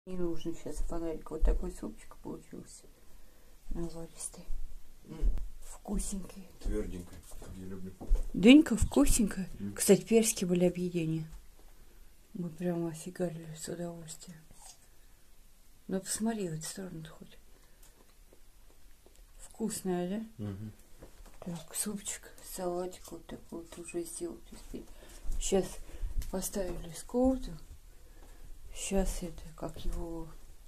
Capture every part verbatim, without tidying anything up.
Не нужно сейчас фонарик. Вот такой супчик получился. Наваристый. Mm. Вкусненький. Тверденький, как я люблю. Дынька вкусненькая. Mm. Кстати, персики были объедения. Мы прямо офигали с удовольствием. Ну посмотри в эту сторону хоть. Вкусная, да? Mm-hmm. Так, супчик, салатик вот такой вот уже сделал. Сейчас поставили сковороду. Сейчас это, как его...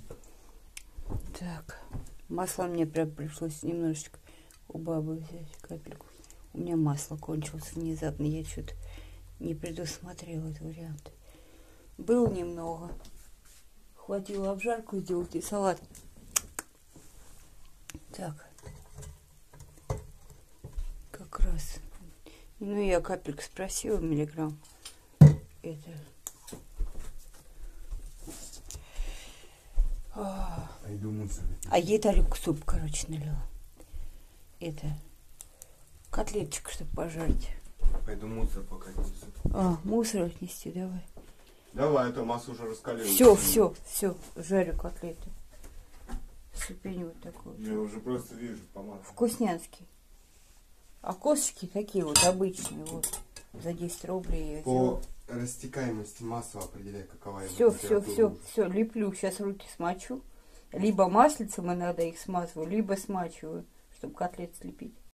Так, масло мне прям пришлось немножечко у бабы взять, капельку. У меня масло кончилось внезапно, я что-то не предусмотрела этот вариант. Было немного. Хватило обжарку сделать и салат. Так. Как раз. Ну, я капельку спросила, миллиграмм. Это... А, Пойду мусор. а ей тарелку суп, короче, налила. Это... Котлеточку, чтобы пожарить. Пойду мусор пока несу. А, мусор отнести, давай. Давай, а то масло уже раскалилось. Все, все, все, жарю котлеты. Ступень вот такой. Я уже просто вижу по маслу. Вкуснянский. А косточки такие вот обычные, вот. За десять рублей я По взяла. растекаемости масла определяй, какова его Все, все, температура. все, все, леплю. Сейчас руки смочу. Либо маслицем иногда их смазываю, либо смачиваю, чтобы котлет слепить.